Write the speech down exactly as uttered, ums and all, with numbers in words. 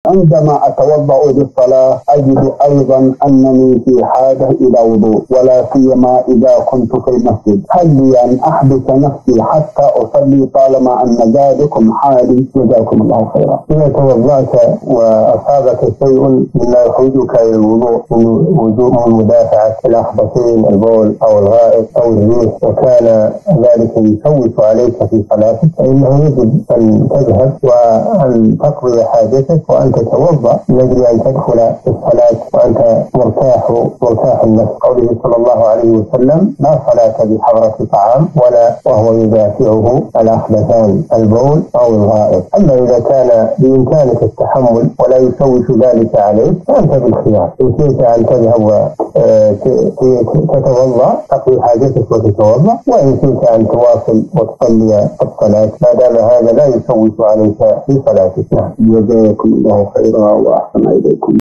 عندما أتوضأ للصلاة أجد أيضا أنني في حاجة إلى وضوء، ولا سيما إذا كنت في المسجد. هل لي أن أحبس نفسي حتى أصلي طالما أن ذلكم حالي؟ جزاكم الله خيرا. إذا توضأت وأصابك شيء مما يحوجك إلى الوضوء من مدافعة الأخبثين البول أو الغائط أو الريح وكان ذلك يشوش عليك في صلاتك، فإنه يجب أن تذهب وأن تقضي حاجتك وأن تتوضأ من أجل أن تدخل في الصلاة وأنت مرتاح مرتاح النفس. قوله صلى الله عليه وسلم: لا صلاة بحضرة طعام ولا وهو يدافعه الأخبثان البول أو الغائط. أما إذا كان بإمكانك التحمل ولا يشوش ذلك عليك فأنت بالخيار، إن شئت أن تذهب تتوضأ تقضي حاجتك وتتوضأ، وإن شئت أن تواصل وتصلي الصلاة ما دام هذا لا يشوش عليك في صلاتك. جزاكم الله خيرا وأحسن إليكم.